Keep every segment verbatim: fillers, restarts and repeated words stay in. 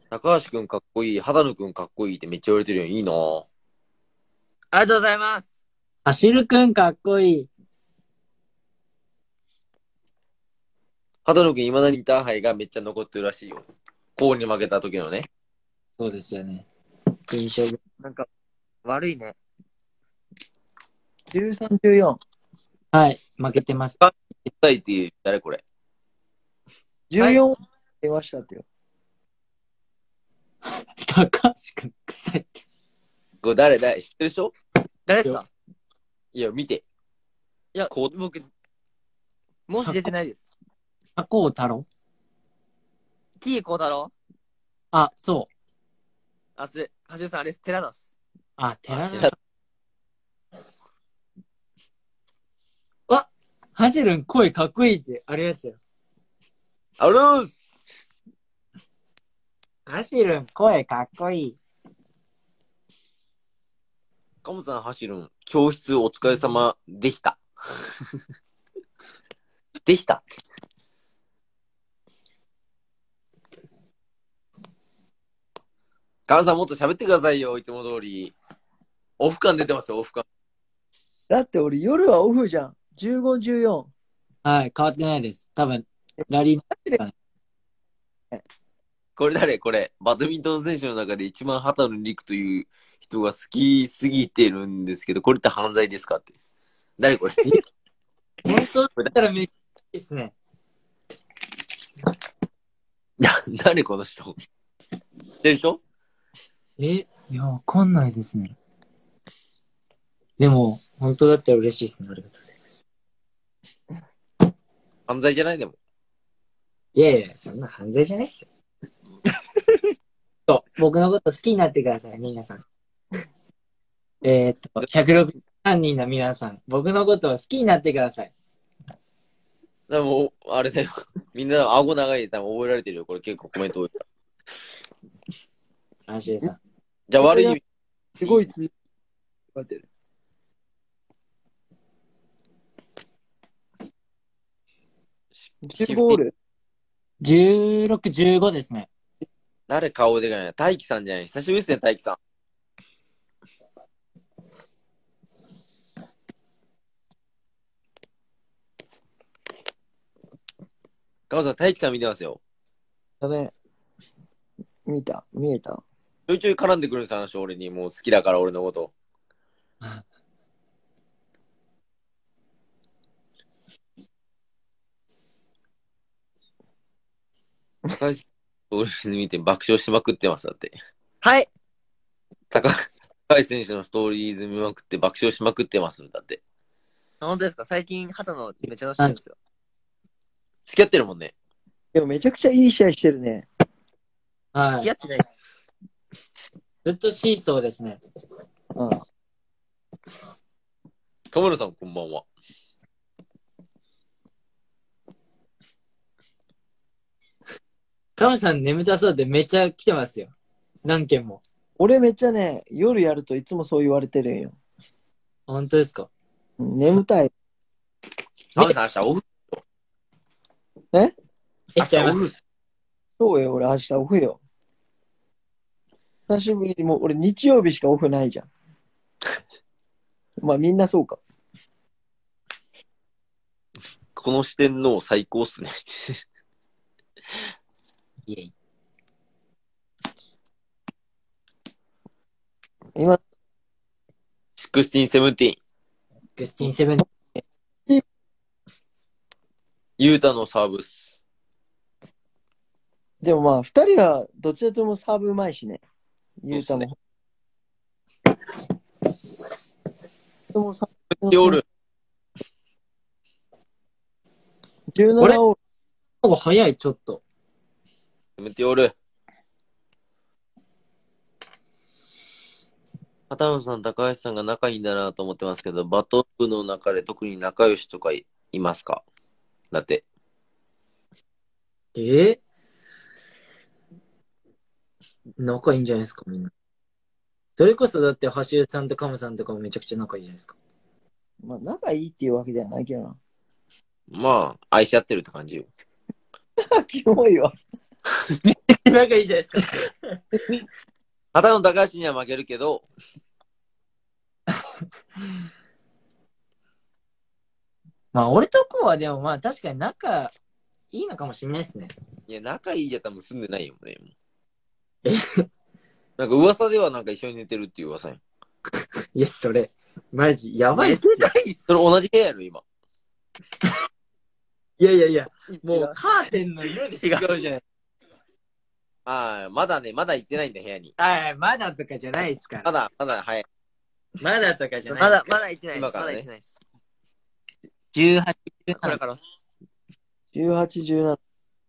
高橋くんかっこいい、肌野くんかっこいいってめっちゃ言われてるよ。いいなぁ。 ありがとうございます。 走るくんかっこいい。 肌野くん未だにインターハイがめっちゃ残ってるらしいよ。コールに負けた時のね。 そうですよね。印象。 なんか、悪いね。 じゅうさん、じゅうよん。 はい、負けてます。 一体っていう、誰これ。 じゅうよん出ましたってよ。 高橋くん、臭いって。 これ誰誰知ってるでしょ？ 誰ですか？ いや、見て。 いや、 こう僕、もし出てないです。 箱尾太郎 T 孝太郎あ、そう。 あ、すれ、はじめさん、あれです。寺田っす。 あ、寺寺田。わ、走るん声かっこいいって、あれですよ。 あるーす。 走るん声かっこいい。 カモさん走るん、教室お疲れ様でした。でした。カモさんもっと喋ってくださいよ、いつも通り。オフ感出てますよ、オフ感。 だって俺夜はオフじゃん。じゅうご、じゅうよん。 はい、変わってないです。多分、ラリー、 これ誰これ。バドミントン選手の中で一番畑野陸という人が好きすぎてるんですけど、これって犯罪ですかって。誰これ。 本当だったらめっちゃいいっすね。 な、誰この人。知ってる人？ え、いや、わかんないですね。でも、本当だったら嬉しいですね。ありがとうございます。 犯罪じゃないでも。 いやいや、そんな犯罪じゃないっすよ。そう、僕のこと好きになってください、皆さん。えー、っと、ひゃくろくじゅうさんにんの皆さん、僕のことを好きになってください。 でも、あれだよ。みんな顎長いで多分覚えられてるよ。これ結構コメント多いから。 安心さん。 じゃあ悪い意味。 すごい続いてる。じゅうごゴール。 じゅうろく、じゅうごですね。 誰顔でかいな。大輝さんじゃない。久しぶりですね、大輝さん。カモさん、大輝さん見てますよ。 だね。見た見えたちょいちょい絡んでくるんです、話、俺に。もう好きだから、俺のこと。高橋、俺に見て爆笑しまくってます、だって。 はい。 高橋選手のストーリーズ見まくって爆笑しまくってます、だって。 本当ですか？最近、畑野めっちゃ楽しいんですよ。 付き合ってるもんね。 でもめちゃくちゃいい試合してるね。 はい。 付き合ってないっす。 ずっとシーソーですね。 うん。 カメラさん、こんばんは。 カメさん眠たそうでめっちゃ来てますよ。何件も。 俺めっちゃね、夜やるといつもそう言われてるんよ。 本当ですか？ うん眠たい。 カメさん、明日オフ。 ええ明しちゃいます。 日オフっす。 そうよ、俺明日オフよ。久しぶりにもう俺日曜日しかオフないじゃん。まあみんなそうか。 この四天王最高っすね。 イエイ。 今、 シックスティーンセブンティーン。 グスティンセブン。 ユータのサーブス。 でもまあ二人はどちらともサーブうまいしね。ゆうたも。でもサーブオール。 じゅうななオール。 なんか早い、ちょっと。 セブンティオール。片野さん、高橋さんが仲いいんだなと思ってますけど、バトル部の中で特に仲良しとか い, いますか？だって。 えー、仲いいんじゃないですか、みんな。それこそだって、橋さんとカムさんとかもめちゃくちゃ仲いいじゃないですか。 まあ仲いいっていうわけではないけどな。 まあ、愛し合ってるって感じよ。 キモいわ。 仲いいじゃないですか。 旗の高橋には負けるけど、 まあ、俺とこうはでもまあ確かに仲いいのかもしれないですね。 いや、仲いいじゃ多分住んでないよね。 えなんか噂ではなんか一緒に寝てるっていう噂やん。 いや、それ、マジ、やばいっすよ。 それ同じ部屋やろ、今。 いやいやいや、も違ううカーテンの色で違うじゃない。 ああ、まだね、まだ行ってないんだ、部屋に。 はい、まだとかじゃないですから。 まだ、まだ、はい。 まだとかじゃない。 まだ、まだ行ってないです。ま今からねだ行ってないです。 じゅうはち、 これから。 じゅうはち、じゅうなな。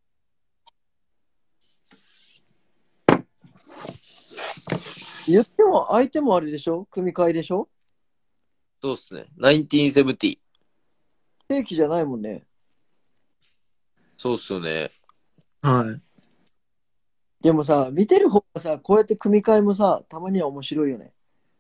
言っても、相手もあれでしょ組み替えでしょそうっすね。ナインティーンセブンティー。 正規じゃないもんね。 そうっすよね。 はい。 でもさ、見てる方がさ、こうやって組み替えもさ、たまには面白いよね。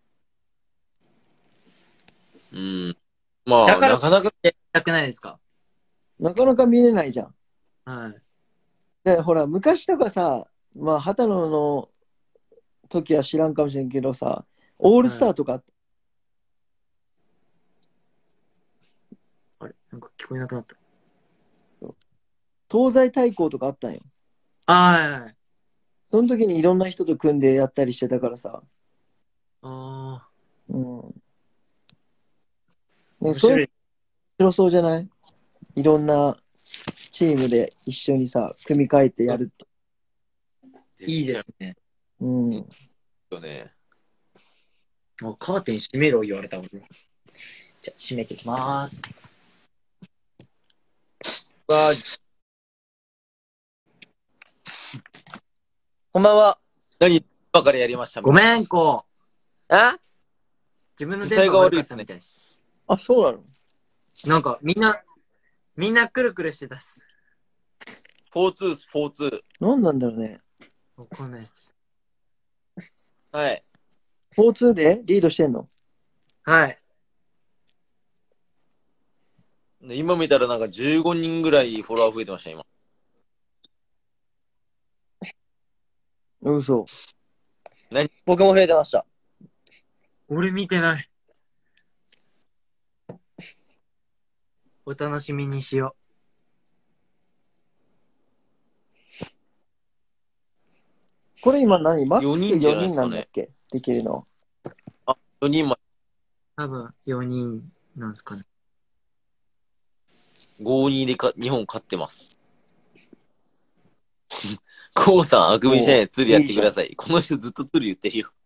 うん。まあ、 だからなかなか、 やりたくないですか？ なかなか見れないじゃん。 はい。 で、ほら、昔とかさ、まあ、畑野の時は知らんかもしれんけどさ、オールスターとか、 あれなんか聞こえなくなった。 東西対抗とかあったんよ。 はいはいはい。 その時にいろんな人と組んでやったりしてたからさ。 あうん。 あ、 ね、それ面白い。 面白そうじゃない？いろんなチームで一緒にさ、組み替えてやるって。 いいですね。 うん。 よね。 あ、カーテン閉めろ言われたもんね。じゃあ、閉めてきまーす。 わあ、 こんばんは。 何、今からやりました。 ごめん、こう。 あ自分の電波が悪かったみたいです。 あ、そうなの？ なんか、みんな、みんなくるくるしてたっす。 フォーツース、フォーツー。 なんなんだろうね。 わかんないです。 はい。 フォーツーでリードしてんの？ はい。 で今見たらなんかじゅうごにんぐらいフォロワー増えてました、今。 嘘。 僕も増えてました。 俺見てない。お楽しみにしよこれ今何マックスよにんじゃ 4人ないですかねなんだっけ？できるの。 よにんま、 う。多分よにんなんすかね。 ごたいにでか日本勝ってます。コウさん、あくびしないで釣りやってください。この人ずっと釣り言ってるよ。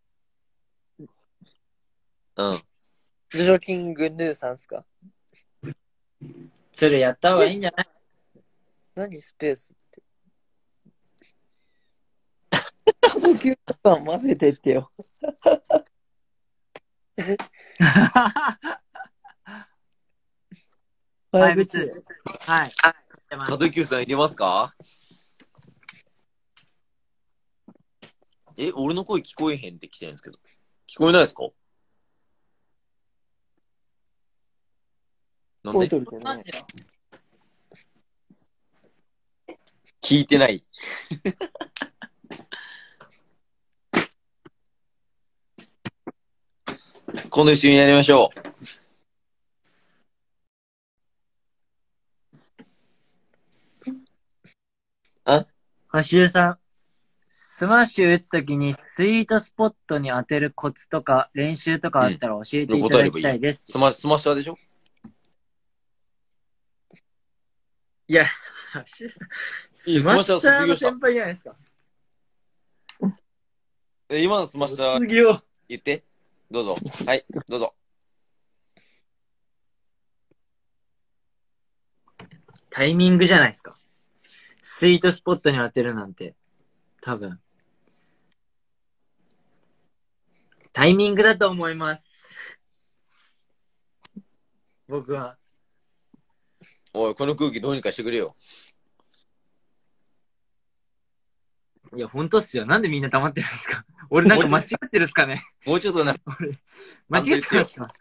うん。 ジョジョキングヌーさんっすか？ それやった方がいいんじゃない？ 何スペースって。 高級感混ぜてってよ。 はい、別に。はい。 カトキューさん入れますか？え、俺の声聞こえへんって来てるんですけど。聞こえないですか？なんで覚えとるけどね。 聞いてない。今度一緒にやりましょう。 橋江さん、スマッシュ打つときにスイートスポットに当てるコツとか練習とかあったら教えていただきたいです。 スマスマッシャーでしょ？ いや、橋江さん、 いいスマッシャスマッシャー卒業したーの先輩じゃないですか。 え今のスマッシャー卒業。 言って。どうぞ。はい、どうぞ。 タイミングじゃないですか。スイートスポットに当てるなんて、多分。タイミングだと思います。僕は。 おい、この空気どうにかしてくれよ。 いや、ほんとっすよ。なんでみんな黙ってるんですか？俺なんか間違ってるっすかね？ もうちょっとな、 俺、間違ってますか？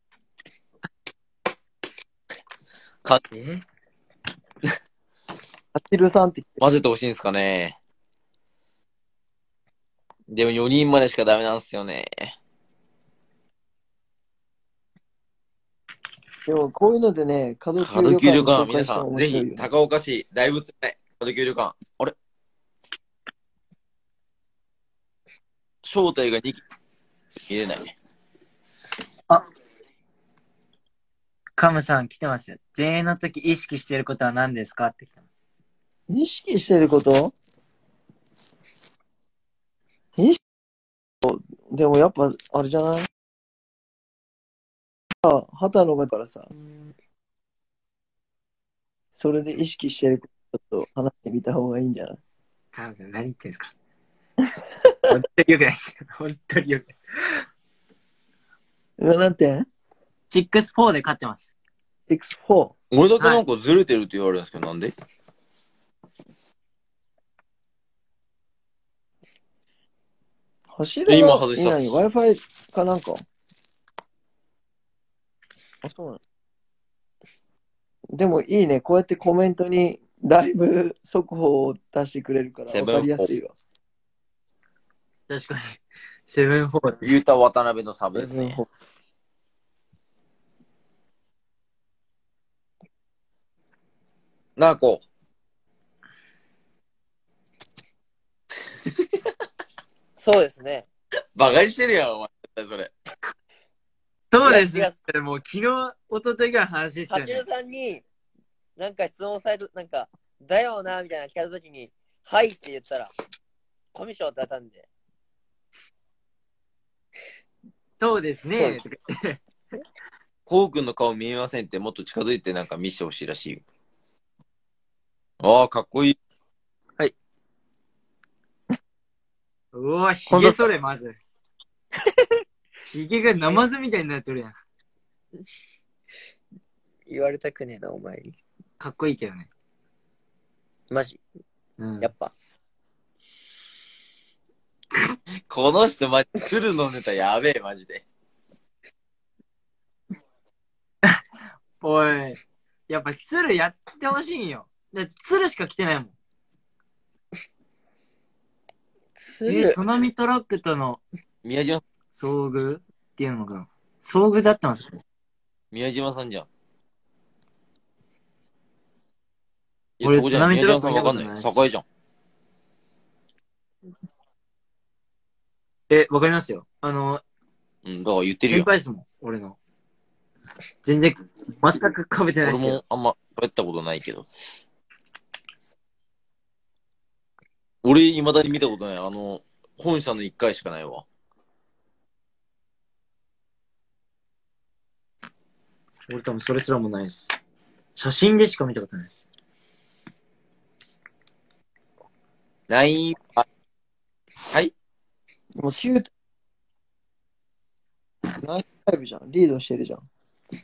かえアキルさんって混ぜてほしいんですかね。でもよにんまでしかダメなんですよね。 でもこういうのでね、角級角級旅旅館館、皆さん、ぜひ、高岡市大仏前、角級旅館。あれ正体がにき見れない。 カムさん来てますよ。前衛の時意識してることは何ですかって来てます。 意識してること意識でもやっぱ、あれじゃないあ、畑野がからさ、それで意識してることちょっと話してみた方がいいんじゃないカムさん何言ってんすか本当によくないですよ。本当によくない。 今なんてろくたいよん で勝ってます。 エックスフォー。 俺だけなんかずれてるって言われるんですけど、なんで柱が今外したっすいない Wi-Fi かなんか。あ、そうなの。でもいいね。こうやってコメントにライブ速報を出してくれるからセブン分かりやすいわ。 確かに。セブンフォー。 ゆうた渡辺のサブですね。なあこ。 そうですね。 バカにしてるやん、お前。それ。 そうですいや違ね。もう昨日、一昨日ぐらいの話ですよねはちる。さんに、なんか質問される、なんか、だよな、みたいな聞かれたときに、はいって言ったら、コミュ障って当たんで。 そうですね。 そうですこうくんの顔見えませんって、もっと近づいてなんか見せてほしいらしいよ。ああ、かっこいい。 うわ、ひげそれ、まず。ひげがナマズみたいになってるやん。 言われたくねえな、お前に。 かっこいいけどね。 マジ。 うん。 やっぱ。 この人、マジ、鶴のネタやべえ、マジで。 おい、やっぱ鶴やってほしいんよ。だって鶴しか来てないもん。 つえー、トナミトラックとの宮島、 遭遇っていうのかな。遭遇だったんですか宮島さんじゃん。いや、 俺そこじゃない。宮トナミトラック島さんわかんない。 見たことない栄じゃん。 え、わかりますよ。あの、 うん、だから言ってる先よ。 輩ですもん、俺の。全然、全く被べてない俺ですけど。 もあんま喋ったことないけど。俺、未だに見たことない。あの、本社の一回しかないわ。 俺多分それすらもないです。写真でしか見たことないです。 ライン、あ、はいもうきゅう、ナインファイブじゃん。リードしてるじゃん。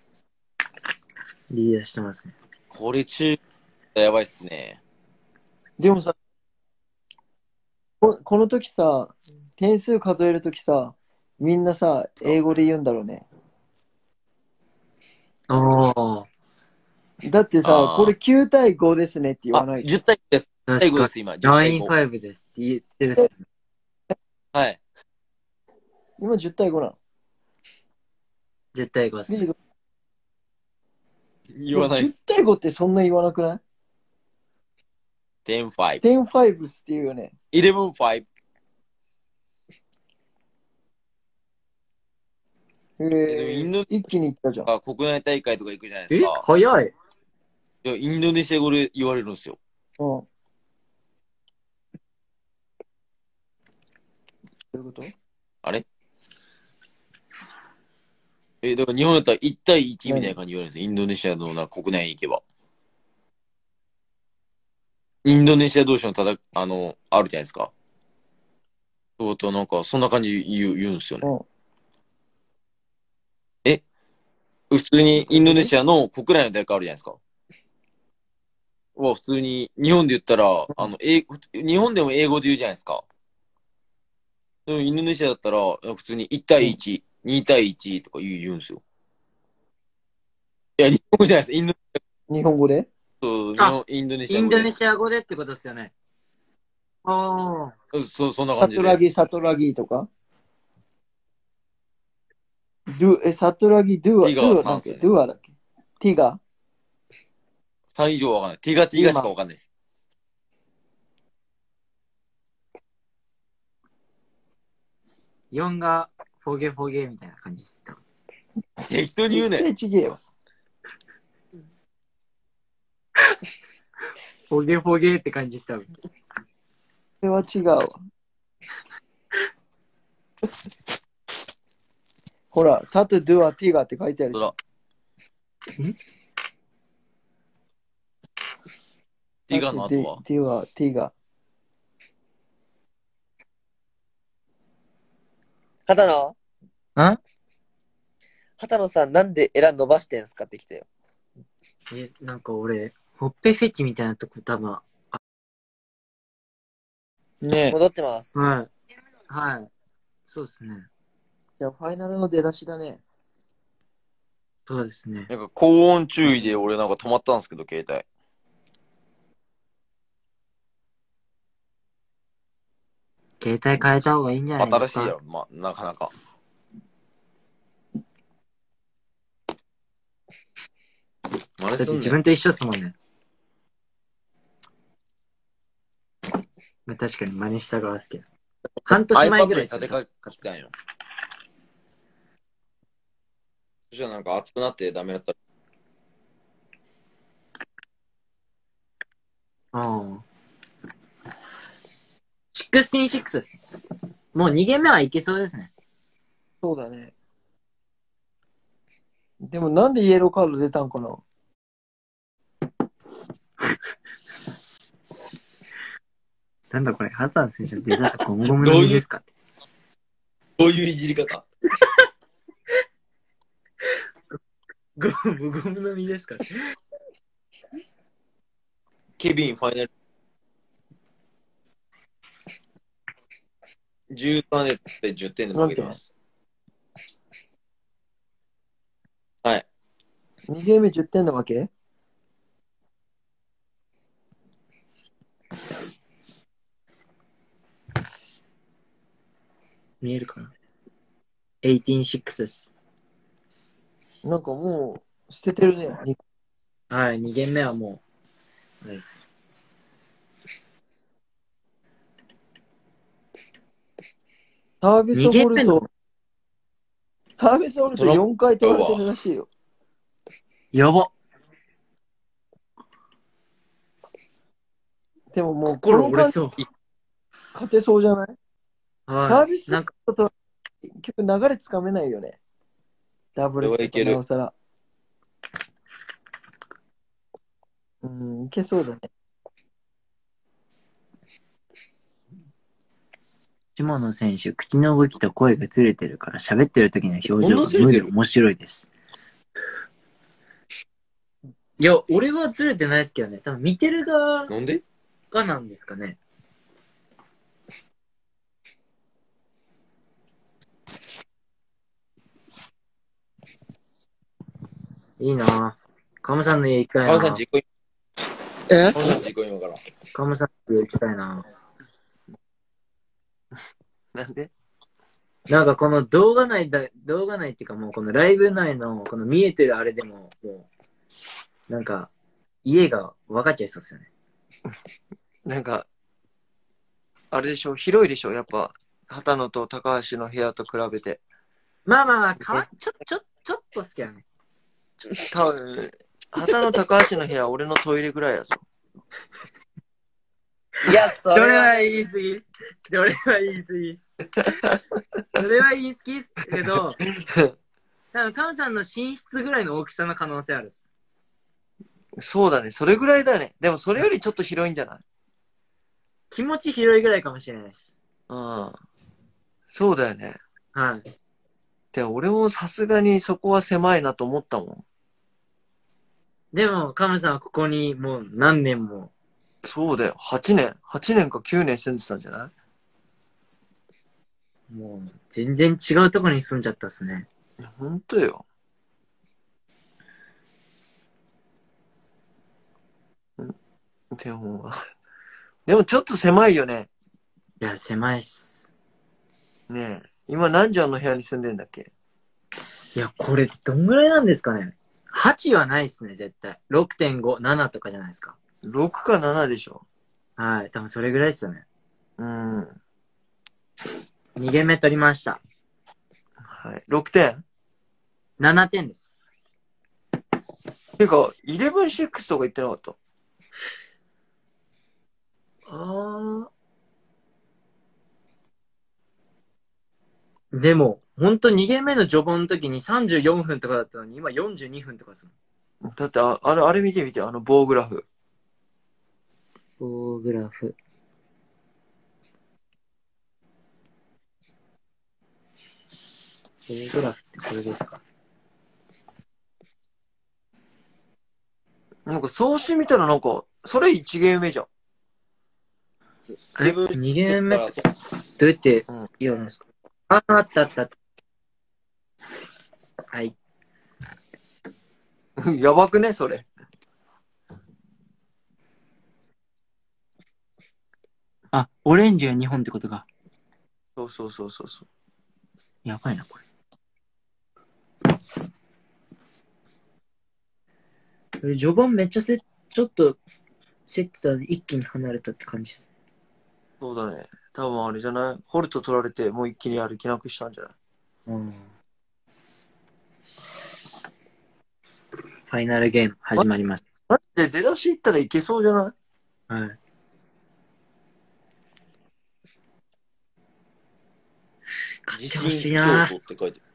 リーダーしてますね。 これ中、やばいっすね。 でもさ、ここの時さ、点数数える時さ、みんなさ、英語で言うんだろうね。 ああ、 だってさあー、 これきゅう対ごですねって言わあ、 ないと。 じゅう対ごです。 確かに。 最後です、今。じゅう対ご。 ナインファイブですって言ってるっすね。 はい。 今じゅう対ごなの。 じゅう対ごっすね。 リード。10 言わないっす。 対ごってそんな言わなくないじゅうご。 ?じゅうご って言うよね。 じゅういち、ご。 ええでもインドー、一気にいったじゃん。 が国内大会とか行くじゃないでえすか。 早い。 いやインドネシア語で言われるんですよ。 うん。どういうことあれえ、だから日本だったらいち対いちみたいな感じで言われるんですよ。インドネシアのな国内に行けば。インドネシア同士のただ、あの、あるじゃないですか。そうと、なんか、そんな感じ言う、言うんですよね。 うん。 普通にインドネシアの国内の大会あるじゃないですか。は、普通に、日本で言ったら、あの、英日本でも英語で言うじゃないですか。でもインドネシアだったら、普通にいち対いち、に対いちとか言う言うんですよ。いや、日本語じゃないです。インド、 日本語でそう、日あ本、インドネシイア語で。 ンドネシア語でってことですよね。ああ。 うんそう、そんなサ感じで。 トラギ、サトラギとか。ドゥ、え、サトラギ、ドゥア、 ティガードゥアだっけさんっすよね。 ドゥアだっけティガさん以上わかんない。ティガティガしかわかんないです。 よんがフォゲフォゲみたいな感じです。 適当に言うね。 絶対ちげえわ。 フォゲフォゲって感じです、多分。 それは違うわ。ほら、サトドゥア、ティガって書いてあるそ。ら。ティガの後はティガ、ティガ。 畑野ん畑野さん、なんでエラ伸ばしてんすかってきたよ。 え、なんか俺、ほっぺフェチみたいなとこ多分、 ねえ。 戻ってます。 はい。はい。そうですね。 じゃあ、ファイナルの出だしだね。 そうですね。 なんか高温注意で俺なんか止まったんですけど、携帯。 携帯変えた方がいいんじゃないですか。 新しいやろ、まあ、なかなか。真似だってすんね自分と一緒っすもんね。まあ確かに真似した側ですけど。半年前 iPad ぐらいですよね、 に立てかけたんよ。そしたらなんか熱くなってダメだった。 ああ。じゅうろくです。もうにゲーム目はいけそうですね。 そうだね。でもなんでイエローカード出たんかな。 なんだこれ、ハタン選手のデザートゴムゴムの実ですかどういういじり方？ ゴムゴムの実ですかケビンファイナル。じゅうさんでじゅってんで負けてます。はい。 にゲームじゅってんなわけ。 見えるかな ?じゅうろく です。 なんかもう捨ててるね。 はい、にゲーム目はもう。はい、 サービスホルト、サービスホルトよんかい取られてるらしいよ。 やば。 でももう、こ心の感じ折れそう。 勝てそうじゃない、 はい、 サービスなんかホルトと結局流れつかめないよね。ダブルスとなおさら。うん、いけそうだね。 下野選手、口の動きと声がずれてるから喋ってる時の表情が無で面白いです。いや、俺はずれてないですけどね。多分見てる側なんでがなんですかね。いいなぁ。カムさんの家行きたいなぁ。 カムさんち行こう。 えカムさんち行こう今から。 カムさんの家行きたいなぁ。 なんでなんかこの動画内だ、動画内っていうかもうこのライブ内のこの見えてるあれでも、もう、なんか、家が分かっちゃいそうですよね。 なんか、あれでしょ、広いでしょ、やっぱ、畑野と高橋の部屋と比べて。 まあまあまあ、かわちょ、ちょ、ちょっと好きやね。 多分、畑野高橋の部屋、俺のトイレぐらいやぞ。 いや、そそれはれはね、 言い過ぎです。それは言い過ぎです。それは言い過ぎですけど、多分カムさんの寝室ぐらいの大きさの可能性あるです。 そうだね、それぐらいだね。でもそれよりちょっと広いんじゃない？ 気持ち広いぐらいかもしれないです。 うん。そうだよね。 はい。 で、俺もさすがにそこは狭いなと思ったもん。 でも、カムさんはここにもう何年も。 そうだよ。はちねん。はちねんかきゅうねん住んでたんじゃない？ もう、全然違うところに住んじゃったっすね。 ほんとよ。 天本は。でもちょっと狭いよね。 いや、狭いっす。 ねえ。今何畳の部屋に住んでんだっけ？ いや、これ、どんぐらいなんですかね。はちはないっすね、絶対。ろくてんご、ななとかじゃないですか。 ろくかななでしょ。 はい。多分それぐらいっすよね。 うん。 にげんめ取りました。 はい。ろくてん？ ななてんです。 てか、じゅういちろくとか言ってなかった？ あー。でも、ほんとにげんめの序盤の時にさんじゅうよんふんとかだったのに、今よんじゅうにふんとかですもん。 だってあ、あれ、あれ見てみて、あの棒グラフ。 棒グラフ。棒グラフってこれですか？ なんか、そうしてみたらなんか、それいちゲーム目じゃん。 え、にゲーム目ってどうやってやるんですか？あ、あったあったあった。はい。 やばくね、それ。 あ、オレンジがにほんってことか。 そうそうそうそうそう。 やばいな、これ。これ序盤めっちゃせ、ちょっと、競ってたので一気に離れたって感じです。 そうだね。多分あれじゃない？ホルト取られて、もう一気に歩きなくしたんじゃない？ うん。ファイナルゲーム始まりましマジで出だし行ったらいけそうじゃない？ た。はい。勝ってほしいな。 京都って書いて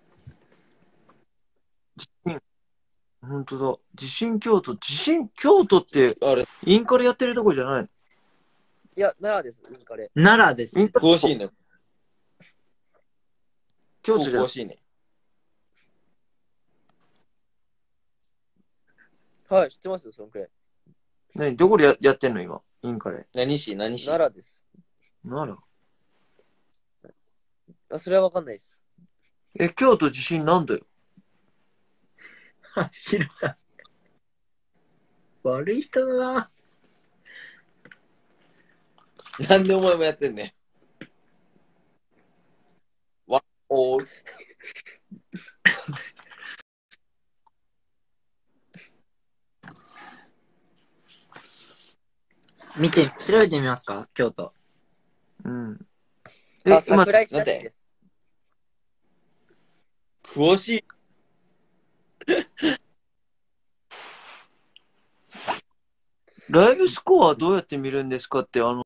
ほんとだ。地震京都。地震京都って、 あれ、 インカレやってるとこじゃないの？ いや、奈良です、インカレ。 奈良です。 インカレ詳しいね。 京都じゃん詳。しいね。 はい、知ってますよ、そのくらい。 何どこでややってんの今？インカレ。 何市何市奈良です。 なら。 あ、それはわかんないです。 え、京都地震なんだよ。 あ、シルさん。悪い人だな。 なんでお前もやってんねん。わ、おー。 見て、調べてみますか？京都。 うん。 あ、 今、 桜井市らしいです。 詳しい。 ライブスコアはどうやって見るんですかって、あの、